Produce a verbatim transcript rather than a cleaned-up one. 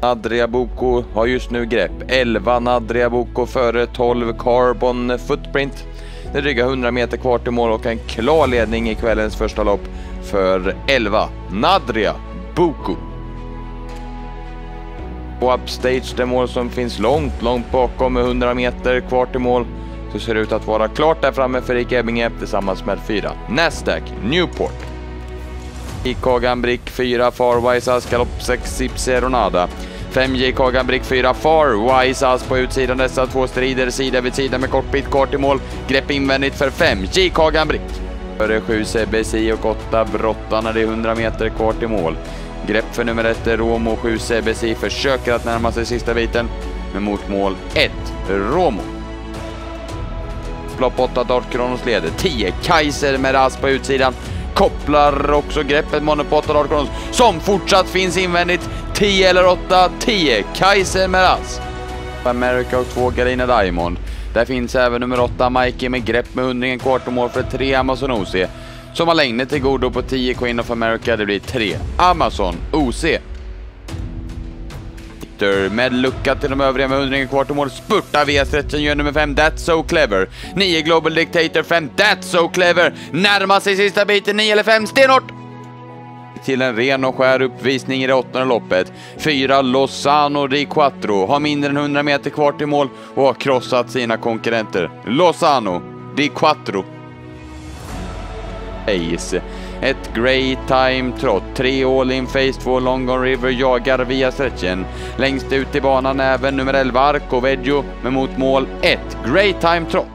Nadria Boko har just nu grepp. elva Nadria Boko före tolv Carbon Footprint. Det är dryga hundra meter kvar till mål och en klar ledning i kvällens första lopp för elva Nadria Boko. Och Upstage, det mål som finns långt, långt bakom med hundra meter kvar till mål, så ser det ut att vara klart där framme för Rick Ebbinge tillsammans med fyra Nasdaq Newport. I Kaganbrick fyra Farwise As, galopp sex Ipseronada. fem J Kaganbrick fyra Farwise As på utsidan. Dessa två strider sida vid sida med kort bit kvar till mål. Grepp invändigt för fem J Kaganbrick. Före sju C B C och åtta Brottan när det är hundra meter kvar till mål. Grepp för nummer ett Romo. Sju C B C försöker att närma sig sista biten, men mot mål ett Romo. Lopp åtta Dart Kronos leder. tio Kaiser med Ras på utsidan. Kopplar också greppet Monopota Dart Kronos som fortsatt finns invändigt. tio eller åtta tio Kaiser med Ras. America och två Galina Diamond. Där finns även nummer åtta Mikey med grepp med hundringen kvart och mål för tre Amazon O C. Som har längre till godo på tio Queen of America. Det blir tre Amazon O C. Med lucka till de övriga med hundringen kvart och mål. Spurtar via stretchen gör nummer fem That's So Clever. nio Global Dictator. fem That's So Clever. Närmar sig sista biten. nio eller fem stenhårt. Till en ren och skär uppvisning i det åttonde loppet. fyra Lozano di Quattro har mindre än hundra meter kvar till mål och har krossat sina konkurrenter. Lozano di Quattro. Ace. Ett Great Time Trot. tre All In Face. två Long Gone River jagar via stretchen. Längst ut i banan även nummer elva Arco Veggio med mot mål ett Great Time Trot.